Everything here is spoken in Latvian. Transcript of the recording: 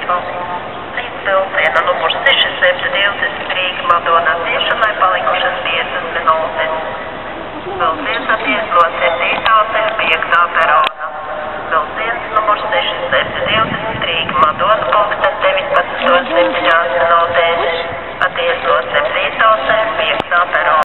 Vilciena numur 6720 Rīga Madona tiešanai palikušas 5 minūtes. Vilciens attiecot 7. 5. perona. Vilciens numur 6720 Rīga Madona pulksten 19.7 minūtēs. Attiecot